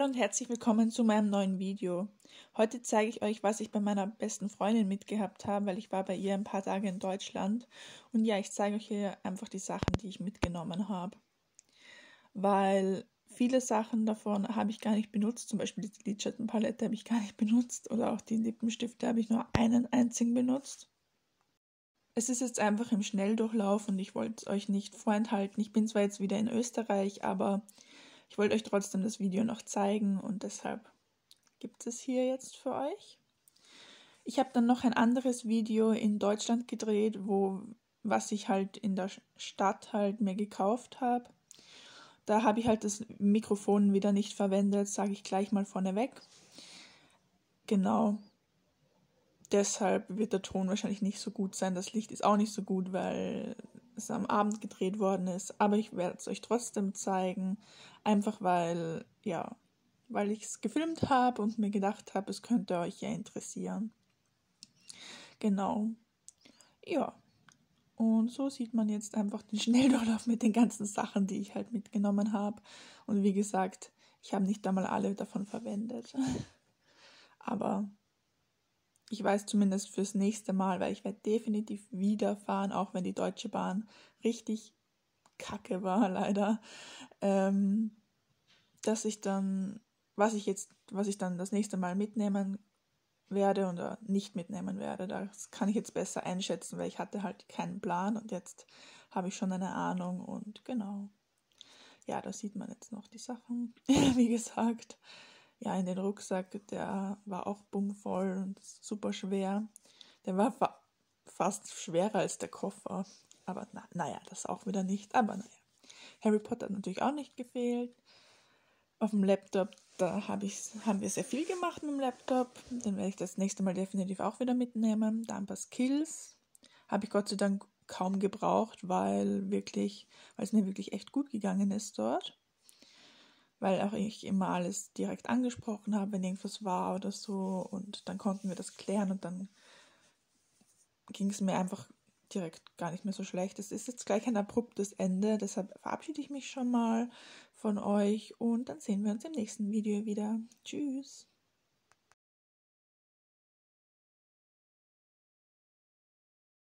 und herzlich willkommen zu meinem neuen Video. Heute zeige ich euch, was ich bei meiner besten Freundin mitgehabt habe, weil ich war bei ihr ein paar Tage in Deutschland. Und ja, ich zeige euch hier einfach die Sachen, die ich mitgenommen habe. Weil viele Sachen davon habe ich gar nicht benutzt, zum Beispiel die Lidschattenpalette habe ich gar nicht benutzt oder auch die Lippenstifte habe ich nur einen einzigen benutzt. Es ist jetzt einfach im Schnelldurchlauf und ich wollte es euch nicht vorenthalten. Ich bin zwar jetzt wieder in Österreich, aber ich wollte euch trotzdem das Video noch zeigen und deshalb gibt es hier jetzt für euch. Ich habe dann noch ein anderes Video in Deutschland gedreht, was ich halt in der Stadt halt mir gekauft habe. Da habe ich halt das Mikrofon wieder nicht verwendet, sage ich gleich mal vorneweg. Genau. Deshalb wird der Ton wahrscheinlich nicht so gut sein. Das Licht ist auch nicht so gut, weil es am Abend gedreht worden ist. Aber ich werde es euch trotzdem zeigen. Einfach weil ich es gefilmt habe und mir gedacht habe, es könnte euch ja interessieren. Genau. Ja. Und so sieht man jetzt einfach den Schnelldurchlauf mit den ganzen Sachen, die ich halt mitgenommen habe. Und wie gesagt, ich habe nicht einmal alle davon verwendet. Aber ich weiß zumindest fürs nächste Mal, weil ich werde definitiv wieder fahren, auch wenn die Deutsche Bahn richtig kacke war, leider, dass ich dann, was ich dann das nächste Mal mitnehmen werde oder nicht mitnehmen werde. Das kann ich jetzt besser einschätzen, weil ich hatte halt keinen Plan und jetzt habe ich schon eine Ahnung und genau. Ja, da sieht man jetzt noch die Sachen, wie gesagt. Ja, in den Rucksack, der war auch bummvoll und super schwer. Der war fast schwerer als der Koffer. Aber naja, das auch wieder nicht. Aber naja. Harry Potter hat natürlich auch nicht gefehlt. Auf dem Laptop, da haben wir sehr viel gemacht mit dem Laptop. Den werde ich das nächste Mal definitiv auch wieder mitnehmen. Da ein paar Skills. Habe ich Gott sei Dank kaum gebraucht, weil es mir wirklich echt gut gegangen ist dort. Weil auch ich immer alles direkt angesprochen habe, wenn irgendwas war oder so. Und dann konnten wir das klären und dann ging es mir einfach direkt gar nicht mehr so schlecht. Es ist jetzt gleich ein abruptes Ende, deshalb verabschiede ich mich schon mal von euch und dann sehen wir uns im nächsten Video wieder. Tschüss!